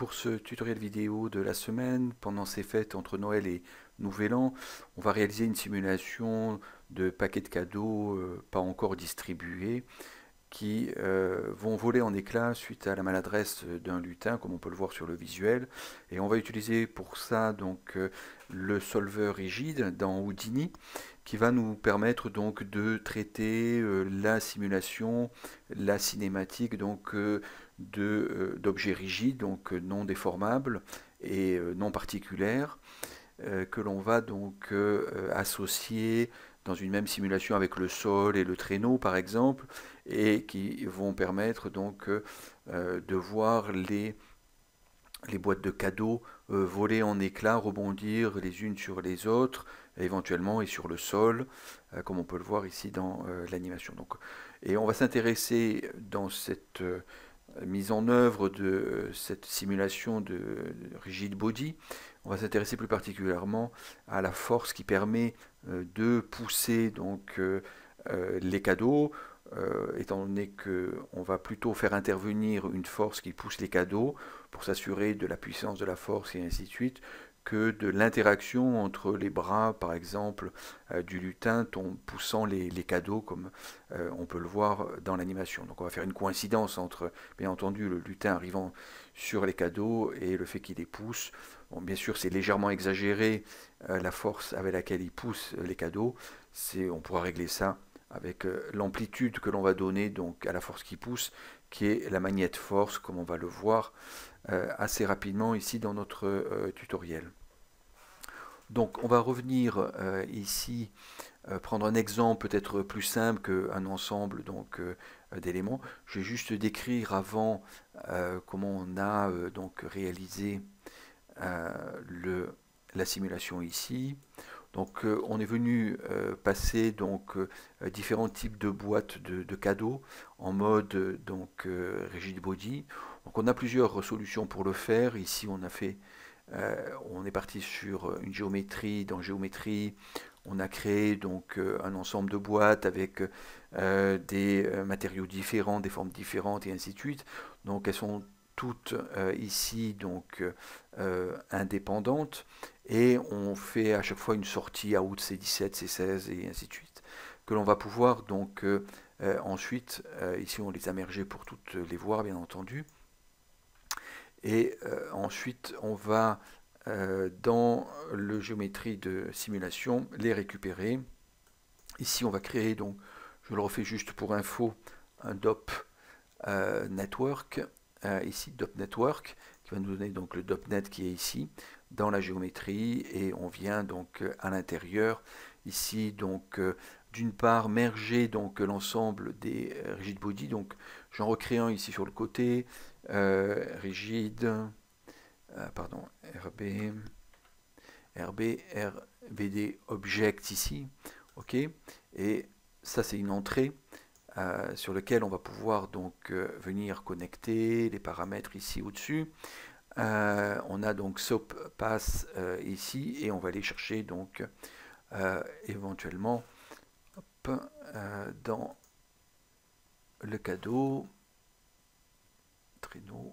pour ce tutoriel vidéo de la semaine. Pendant ces fêtes entre Noël et Nouvel An, on va réaliser une simulation de paquets de cadeaux pas encore distribués qui vont voler en éclats suite à la maladresse d'un lutin, comme on peut le voir sur le visuel. Et on va utiliser pour ça donc le solveur rigide dans Houdini, qui va nous permettre donc de traiter la simulation, la cinématique donc d'objets rigides, donc non déformables et non particulières, que l'on va donc associer dans une même simulation avec le sol et le traîneau par exemple, et qui vont permettre donc de voir les boîtes de cadeaux voler en éclats, rebondir les unes sur les autres, éventuellement et sur le sol, comme on peut le voir ici dans l'animation. Donc, et on va s'intéresser dans cette mise en œuvre de cette simulation de rigid body, on va s'intéresser plus particulièrement à la force qui permet de pousser donc les cadeaux, étant donné qu'on va plutôt faire intervenir une force qui pousse les cadeaux pour s'assurer de la puissance de la force et ainsi de suite, que de l'interaction entre les bras, par exemple, du lutin poussant les cadeaux, comme on peut le voir dans l'animation. Donc on va faire une coïncidence entre, bien entendu, le lutin arrivant sur les cadeaux et le fait qu'il les pousse. Bon, bien sûr, c'est légèrement exagéré, la force avec laquelle il pousse les cadeaux. On pourra régler ça avec l'amplitude que l'on va donner donc à la force qui pousse, qui est la magnète force, comme on va le voir assez rapidement ici dans notre tutoriel. Donc on va revenir ici, prendre un exemple peut-être plus simple qu'un ensemble donc d'éléments. Je vais juste décrire avant comment on a donc réalisé la simulation ici. Donc on est venu passer donc différents types de boîtes de cadeaux en mode donc rigid body. Donc on a plusieurs solutions pour le faire. Ici on est parti sur une géométrie. Dans géométrie, on a créé donc un ensemble de boîtes avec des matériaux différents, des formes différentes et ainsi de suite. Donc elles sont toutes ici donc indépendantes, et on fait à chaque fois une sortie out C17, C16 et ainsi de suite, que l'on va pouvoir donc ensuite, ici on les a mergées pour toutes les voir bien entendu, et ensuite on va dans le géométrie de simulation les récupérer. Ici on va créer donc, je le refais juste pour info, un DOP network, ici DOP network, qui va nous donner donc le DOPNet qui est ici dans la géométrie, et on vient donc à l'intérieur ici donc d'une part merger donc l'ensemble des rigid body. Donc j'en recrée un ici sur le côté, rigid, pardon, RBD object ici, ok, et ça c'est une entrée sur lequel on va pouvoir donc venir connecter les paramètres ici au-dessus. On a donc SOAP pass ici, et on va aller chercher donc éventuellement dans le cadeau, traîneau,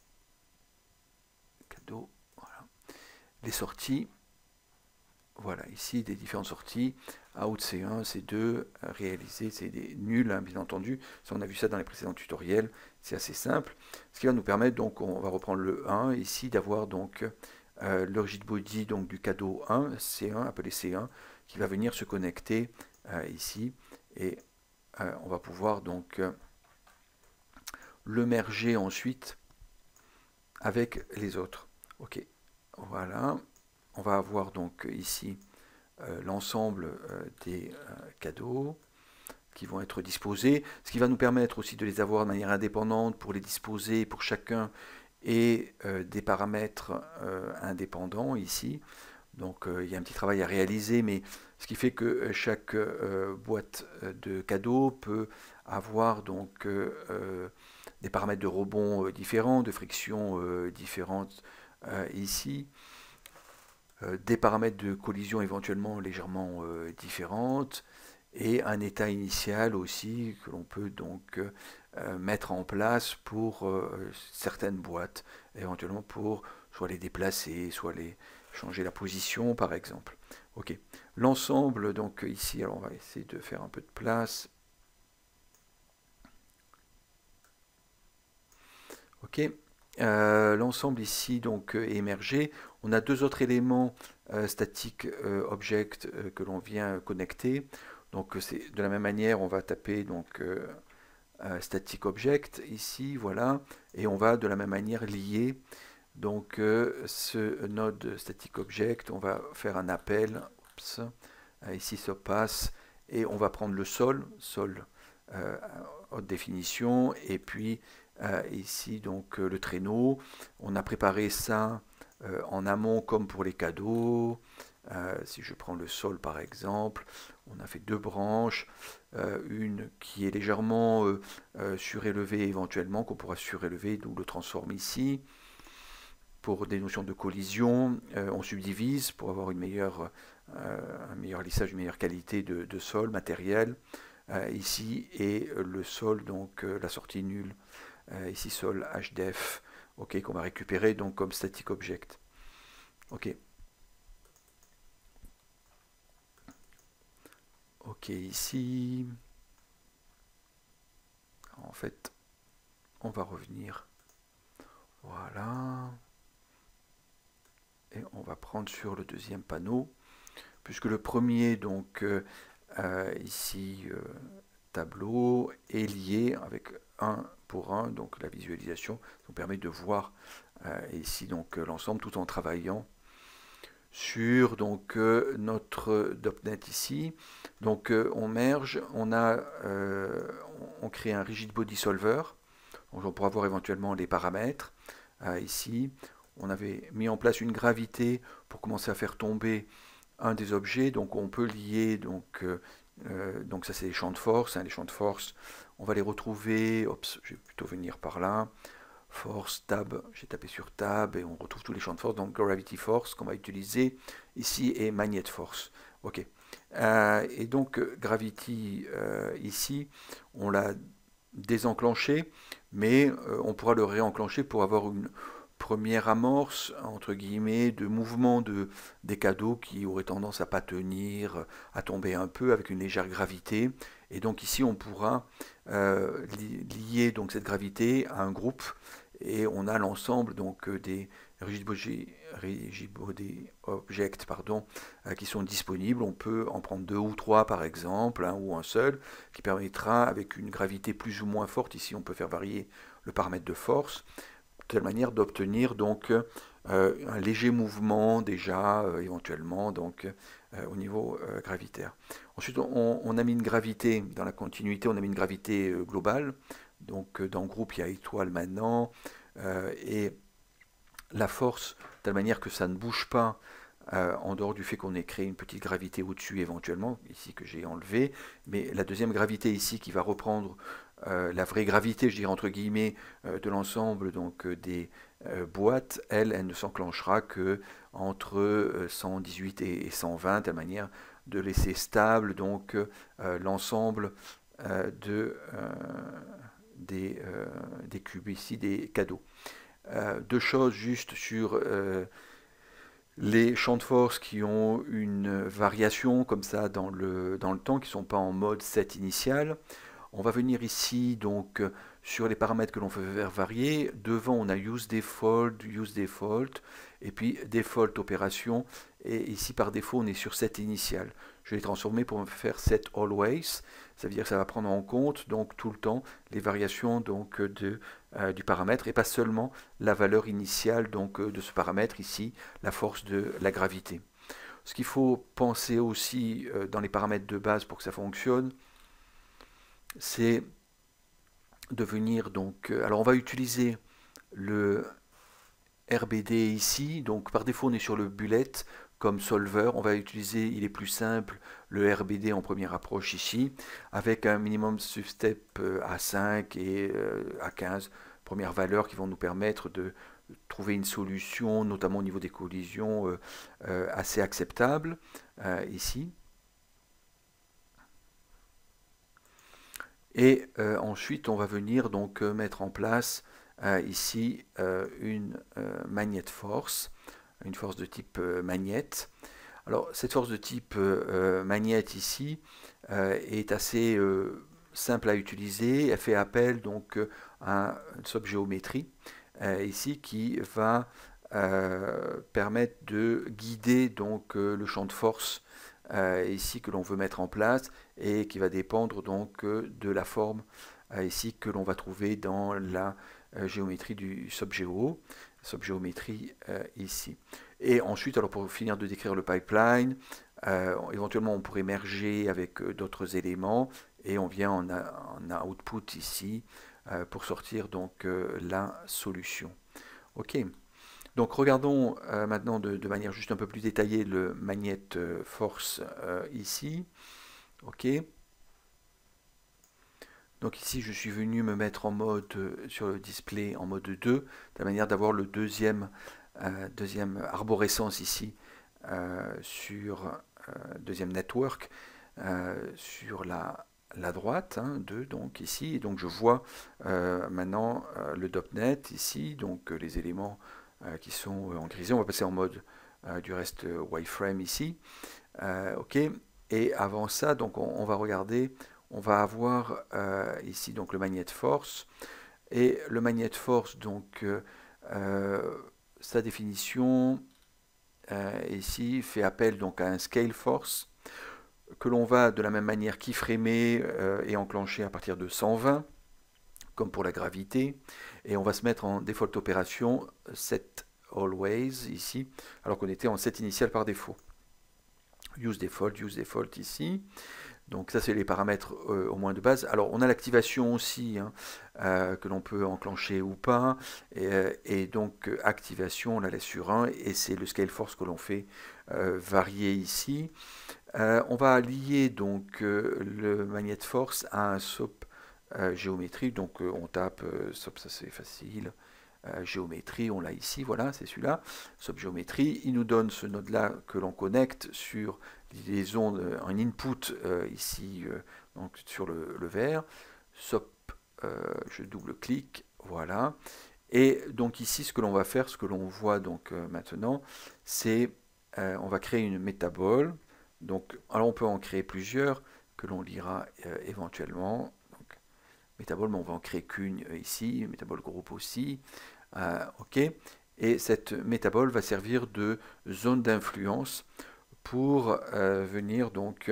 cadeau, voilà, les sorties. Voilà, ici des différentes sorties, out C1, C2, réalisé, c'est des nuls, hein, bien entendu. Ça, on a vu ça dans les précédents tutoriels, c'est assez simple. Ce qui va nous permettre, donc, on va reprendre le 1, ici, d'avoir donc le rigid body donc, du cadeau 1, C1, appelé C1, qui va venir se connecter ici, et on va pouvoir donc le merger ensuite avec les autres. Ok, voilà. On va avoir donc ici l'ensemble des cadeaux qui vont être disposés, ce qui va nous permettre aussi de les avoir de manière indépendante pour les disposer pour chacun, et des paramètres indépendants ici. Donc il y a un petit travail à réaliser, mais ce qui fait que chaque boîte de cadeaux peut avoir donc des paramètres de rebond différents, de friction différentes ici, des paramètres de collision éventuellement légèrement différentes, et un état initial aussi que l'on peut donc mettre en place pour certaines boîtes, éventuellement pour soit les déplacer, soit les changer la position par exemple. Ok. L'ensemble donc ici, alors on va essayer de faire un peu de place. Ok. L'ensemble ici donc est émergé. On a deux autres éléments static object que l'on vient connecter. Donc c'est de la même manière, on va taper donc static object ici, voilà, et on va de la même manière lier donc ce node static object. On va faire un appel, oups, ici ça passe, et on va prendre le sol haute définition, et puis ici donc le traîneau. On a préparé ça en amont comme pour les cadeaux. Si je prends le sol par exemple, on a fait deux branches, une qui est légèrement surélevée éventuellement, qu'on pourra surélever, d'où le transforme ici. Pour des notions de collision, on subdivise pour avoir un meilleur lissage, une meilleure qualité de sol matériel. Ici, et le sol, donc la sortie nulle, ici sol hdef, ok, qu'on va récupérer donc comme static object. Ok. Ok, ici, en fait, on va revenir. Voilà. Et on va prendre sur le deuxième panneau, puisque le premier, donc ici, tableau, est lié avec un pour un, donc la visualisation nous permet de voir ici donc l'ensemble tout en travaillant sur donc notre .NET ici. Donc on merge, on crée un rigid body solver. Donc on pourra voir éventuellement les paramètres ici. On avait mis en place une gravité pour commencer à faire tomber un des objets. Donc on peut lier donc ça c'est les champs de force. Les champs de force, on va les retrouver. Oups, je vais plutôt venir par là. Force, tab, j'ai tapé sur tab et on retrouve tous les champs de force. Donc gravity force qu'on va utiliser ici et magnet force. Ok. Et donc gravity ici, on l'a désenclenché, mais on pourra le réenclencher pour avoir une première amorce entre guillemets de mouvement des cadeaux qui auraient tendance à pas tenir, à tomber un peu avec une légère gravité. Et donc ici on pourra lier donc cette gravité à un groupe, et on a l'ensemble donc des rigid body objects qui sont disponibles. On peut en prendre deux ou trois par exemple, un ou un seul, qui permettra avec une gravité plus ou moins forte, ici on peut faire varier le paramètre de force, de telle manière d'obtenir donc un léger mouvement déjà éventuellement donc au niveau gravitaire. Ensuite on a mis une gravité dans la continuité, on a mis une gravité globale. Donc dans le groupe il y a étoile maintenant, et la force de telle manière que ça ne bouge pas en dehors du fait qu'on ait créé une petite gravité au-dessus éventuellement, ici que j'ai enlevé, mais la deuxième gravité ici qui va reprendre la vraie gravité, je dirais entre guillemets, de l'ensemble donc des boîtes, elle ne s'enclenchera que entre 118 et 120, de telle manière de laisser stable donc l'ensemble des cubes ici, des cadeaux. Deux choses juste sur les champs de force qui ont une variation comme ça dans le temps, qui ne sont pas en mode set initial. On va venir ici donc sur les paramètres que l'on veut faire varier. Devant on a use default, et puis default opération, et ici par défaut on est sur set initial. Je vais les transformer pour me faire set always. Ça veut dire que ça va prendre en compte donc tout le temps les variations donc du paramètre, et pas seulement la valeur initiale donc de ce paramètre ici, la force de la gravité. Ce qu'il faut penser aussi dans les paramètres de base pour que ça fonctionne, c'est de venir donc. Alors on va utiliser le RBD ici, donc par défaut on est sur le bullet comme solver. On va utiliser, il est plus simple, le RBD en première approche ici, avec un minimum substep à 5 et à 15 premières valeurs qui vont nous permettre de trouver une solution, notamment au niveau des collisions, assez acceptable ici. Et ensuite, on va venir donc mettre en place ici une magnet force, une force de type magnète. Alors, cette force de type magnète ici est assez simple à utiliser. Elle fait appel donc à une subgéométrie ici qui va permettre de guider donc le champ de force ici que l'on veut mettre en place et qui va dépendre donc de la forme ici que l'on va trouver dans la géométrie du subgéométrie ici. Et ensuite, alors pour finir de décrire le pipeline, éventuellement on pourrait merger avec d'autres éléments et on vient en output ici pour sortir donc la solution. Ok. Donc regardons maintenant de manière juste un peu plus détaillée le magnet force ici. Ok. Donc ici je suis venu me mettre en mode sur le display en mode 2, de la manière d'avoir le deuxième arborescence ici sur deuxième network sur la droite, 2 donc ici, et donc je vois maintenant le .NET ici, donc les éléments qui sont en grisé. On va passer en mode du reste wireframe ici. Ok. Et avant ça, donc on va regarder, on va avoir ici donc le magnet force. Et le magnet force, donc sa définition ici fait appel donc à un scale force que l'on va de la même manière keyframer et enclencher à partir de 120 comme pour la gravité, et on va se mettre en default opération set always ici, alors qu'on était en set initial par défaut. Use default ici. Donc ça c'est les paramètres au moins de base. Alors on a l'activation aussi que l'on peut enclencher ou pas. Et donc activation on la laisse sur 1 et c'est le scale force que l'on fait varier ici. On va lier donc le magnet force à un SOP géométrie. Donc on tape SOP, ça c'est facile. Géométrie, on l'a ici, voilà, c'est celui-là, subgéométrie. Il nous donne ce node-là que l'on connecte sur les ondes, un input ici, donc sur le vert. SOP, je double-clique, voilà. Et donc ici, ce que l'on va faire, ce que l'on voit donc maintenant, c'est on va créer une métabole. Donc, alors on peut en créer plusieurs que l'on lira éventuellement. Donc, métabole, mais on va en créer qu'une ici, métabole groupe aussi. Ok. Et cette métabole va servir de zone d'influence pour venir donc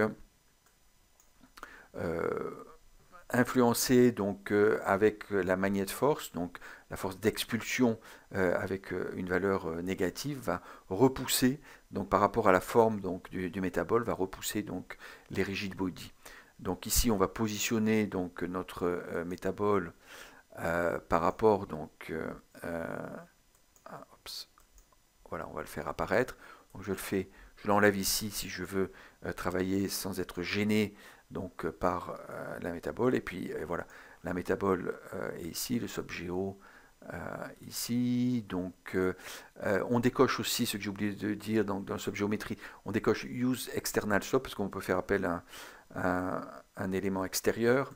influencer donc avec la magnet force, donc la force d'expulsion avec une valeur négative va repousser donc par rapport à la forme donc du métabole va repousser donc les rigid body. Donc ici on va positionner donc notre métabole par rapport donc voilà, on va le faire apparaître. Donc je l'enlève ici si je veux travailler sans être gêné donc par la métabole. Et puis voilà, la métabole est ici, le subgéo ici. Donc on décoche aussi ce que j'ai oublié de dire dans la subgéométrie. On décoche use external SOP parce qu'on peut faire appel à un élément extérieur.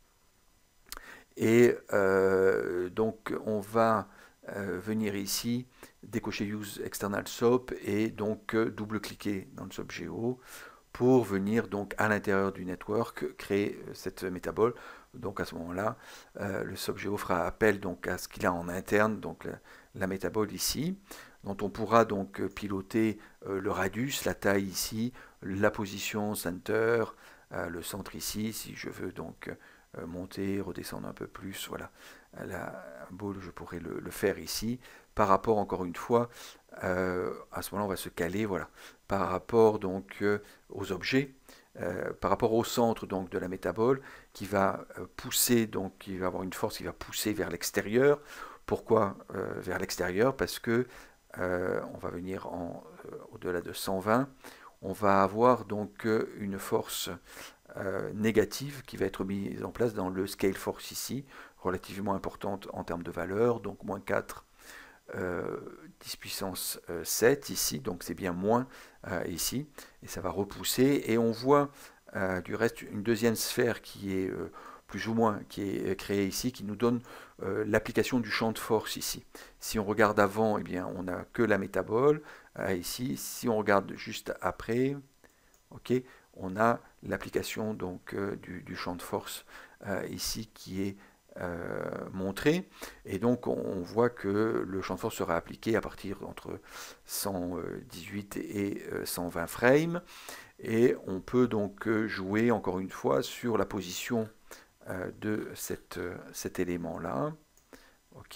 Et donc on va venir ici, décocher Use External SOP et donc double-cliquer dans le subgeo pour venir donc à l'intérieur du network créer cette métabole. Donc à ce moment-là, le subgeo fera appel donc à ce qu'il a en interne, donc la métabole ici, dont on pourra donc piloter le radius, la taille ici, la position center, le centre ici, si je veux donc monter, redescendre un peu plus, voilà. La boule, je pourrais le faire ici. Par rapport, encore une fois, à ce moment-là, on va se caler, voilà, par rapport donc aux objets, par rapport au centre donc de la métabole, qui va pousser, donc qui va avoir une force qui va pousser vers l'extérieur. Pourquoi vers l'extérieur? Parce que on va venir au-delà de 120. On va avoir donc une force négative qui va être mise en place dans le scale force ici, relativement importante en termes de valeur, donc moins 4 10 puissance 7 ici, donc c'est bien moins ici, et ça va repousser, et on voit du reste une deuxième sphère qui est plus ou moins, qui est créé ici, qui nous donne l'application du champ de force ici. Si on regarde avant, eh bien, on n'a que la métabole ici. Si on regarde juste après, ok, on a l'application donc du champ de force ici qui est montré, et donc on voit que le champ de force sera appliqué à partir entre 118 et 120 frames, et on peut donc jouer encore une fois sur la position de cet élément là, ok,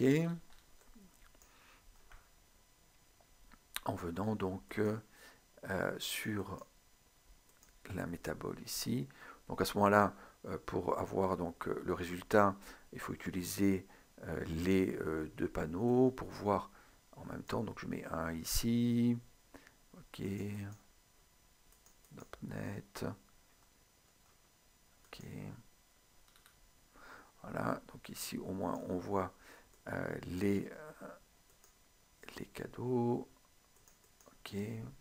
en venant donc sur la métabole ici. Donc à ce moment-là, pour avoir donc le résultat, il faut utiliser les deux panneaux pour voir en même temps. Donc je mets un ici, ok, .NET, ok, voilà. Donc ici au moins on voit les cadeaux, ok.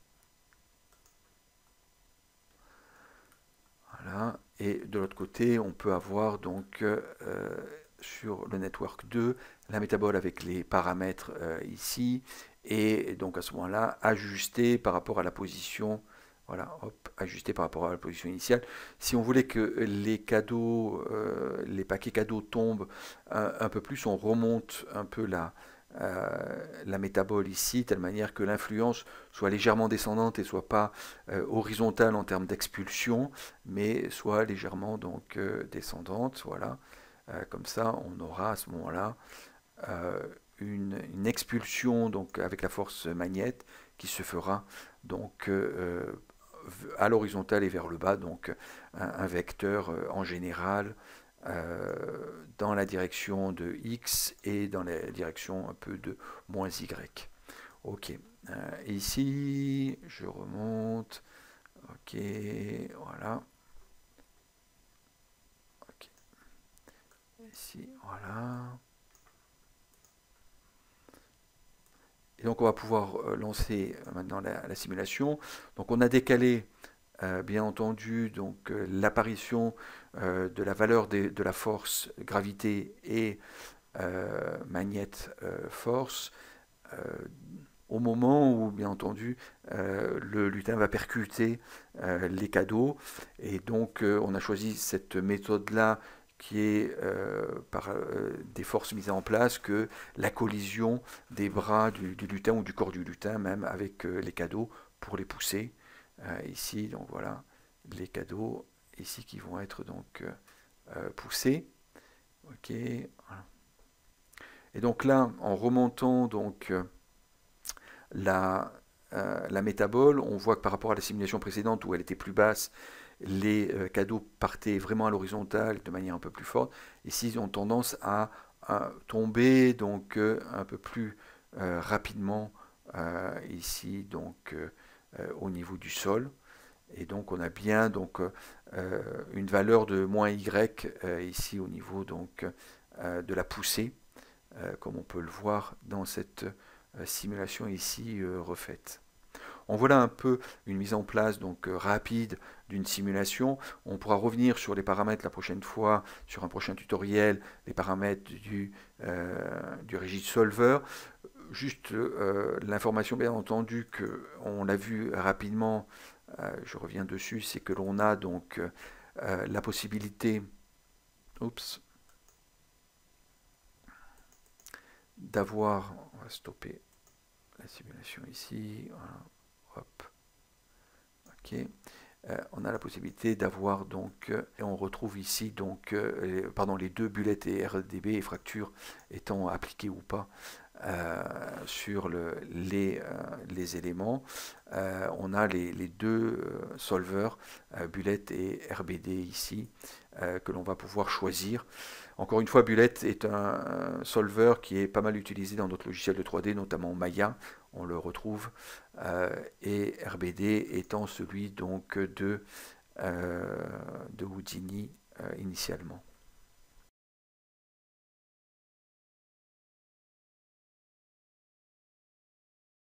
Voilà. Et de l'autre côté, on peut avoir donc sur le network 2 la métabole avec les paramètres ici, et donc à ce moment-là ajuster par rapport à la position, voilà, hop, ajuster par rapport à la position initiale. Si on voulait que les cadeaux, les paquets cadeaux tombent un peu plus, on remonte un peu la métabole ici, de telle manière que l'influence soit légèrement descendante et soit pas horizontale en termes d'expulsion, mais soit légèrement donc descendante. Voilà. Comme ça, on aura à ce moment-là une expulsion donc avec la force magnète qui se fera donc à l'horizontale et vers le bas, donc un vecteur en général dans la direction de x et dans la direction un peu de moins y. Ok. Et ici, je remonte. Ok, voilà. Ok. Ici, voilà. Et donc on va pouvoir lancer maintenant la simulation. Donc on a décalé bien entendu donc l'apparition de la valeur de la force gravité et magnète force au moment où bien entendu le lutin va percuter les cadeaux, et donc on a choisi cette méthode là qui est par des forces mises en place, que la collision des bras du lutin ou du corps du lutin même avec les cadeaux pour les pousser ici. Donc voilà les cadeaux ici qui vont être donc poussés, ok, voilà. Et donc là en remontant donc la métabole, on voit que par rapport à la simulation précédente où elle était plus basse, les cadeaux partaient vraiment à l'horizontale de manière un peu plus forte. Ici, ils ont tendance à tomber donc un peu plus rapidement ici donc au niveau du sol. Et donc on a bien donc une valeur de moins y ici au niveau donc de la poussée, comme on peut le voir dans cette simulation ici refaite. On voit là un peu une mise en place donc rapide d'une simulation. On pourra revenir sur les paramètres la prochaine fois, sur un prochain tutoriel, les paramètres du Rigid Solver. Juste l'information bien entendu que on l'a vu rapidement, je reviens dessus, c'est que l'on a donc la possibilité, oups, d'avoir, on va stopper la simulation ici, voilà, hop, ok, on a la possibilité d'avoir donc, et on retrouve ici donc, les deux bullets et RDB et fractures étant appliqués ou pas sur les éléments. On a les deux solvers, bullet et RBD ici, que l'on va pouvoir choisir. Encore une fois, Bullet est un solver qui est pas mal utilisé dans d'autres logiciels de 3D, notamment Maya, on le retrouve, et RBD étant celui donc de Houdini initialement.